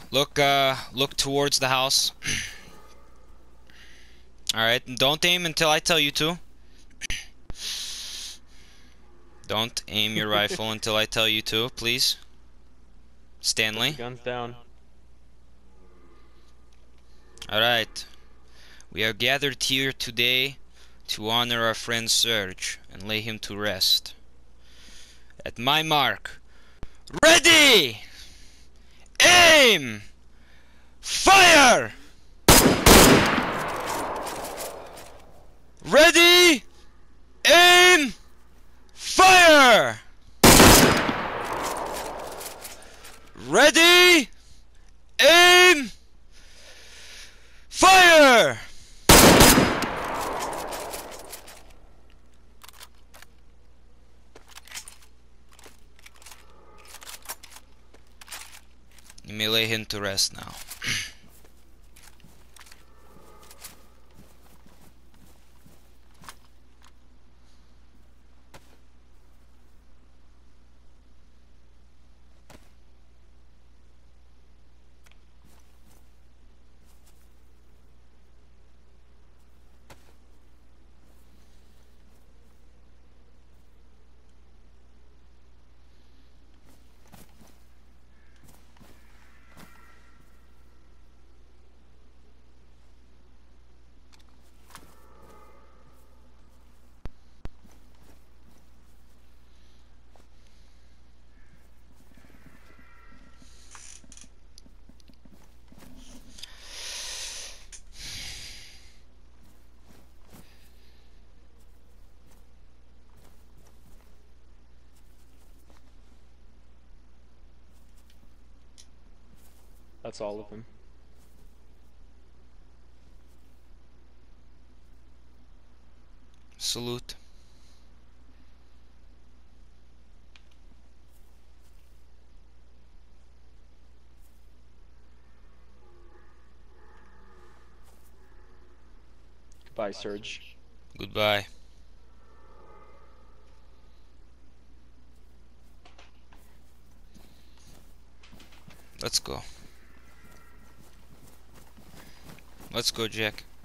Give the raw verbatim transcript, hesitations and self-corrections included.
Look, uh, look towards the house. Alright, don't aim until I tell you to. Don't aim your rifle until I tell you to, please. Put the Stanley. guns down. Alright. We are gathered here today to honor our friend Serge and lay him to rest. At my mark. Ready! Aim! Fire! Ready! Aim! Fire! Ready! Aim! Fire! You may lay him to rest now. That's all of them. Salute. Goodbye, Serge. Goodbye. Let's go. Let's go, Jack.